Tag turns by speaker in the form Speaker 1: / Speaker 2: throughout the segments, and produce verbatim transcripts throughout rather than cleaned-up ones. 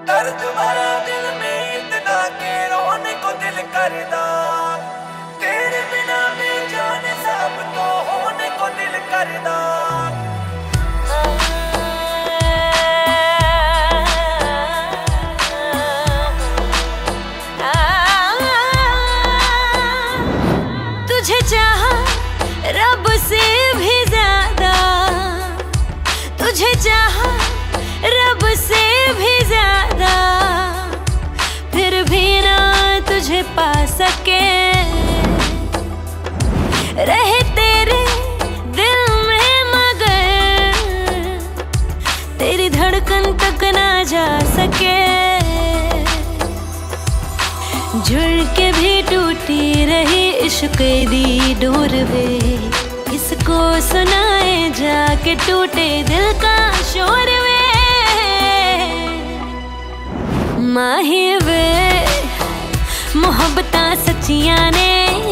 Speaker 1: दर्द भरा दिल में इतना के रोने को दिल करदा, तेरे बिना बेजान सब तो होने को दिल करदा।
Speaker 2: तुझे चाहा रब से भी ज्यादा, तुझे चाहा रब से भी ज्यादा, फिर भी ना तुझे पा सके। रहे तेरे दिल में मगर तेरी धड़कन तक ना जा सके। जुड़ के भी टूटी रही इश्क दी डोर वे, किसको सुनाए जाके टूटे दिल का शोर वे। माही वे मोहब्बतां सच्चियां ने,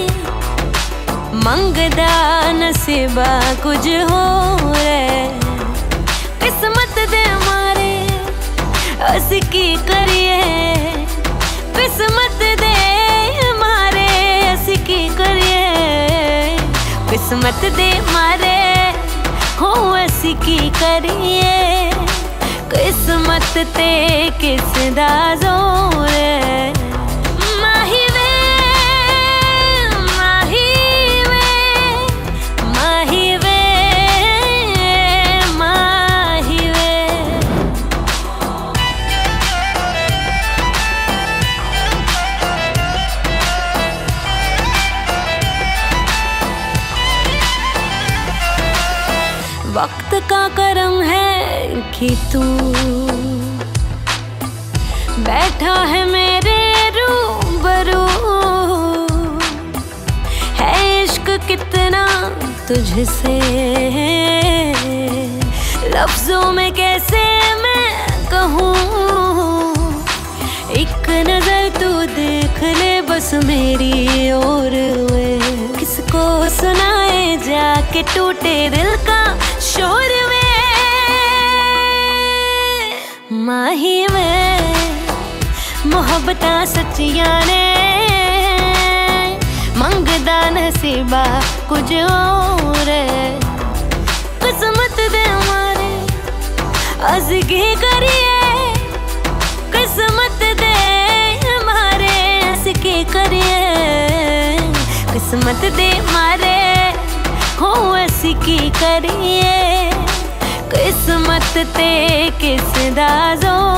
Speaker 2: मंगदा नसीबा कुछ होर किस्मत दे मारे असी की करिए। किस्मत दे मारे असी की करिए, किस्मत दे मारे हो असी की करिए। किस्मत ते किस दा जोर है। माही वे माही वे माही वे माही वे। वक्त का करम है कि तू बैठा है मेरे रूबरू। है इश्क कितना तुझसे, लफ्जों में कैसे मैं कहूँ। एक नजर तू देख ले बस मेरी ओर वे, किसको सुनाए जाके टूटे दिल का शोर वे। माही वे मोहब्बतां सच्चियां ने, मंगदा नसीबा कुछ और। किस्मत दे मारे असी की करिए। किस्मत दे मारे असी की करिए। किस्मत दे मारे हो असी की करिए। किस्मत ते किस दा जोर।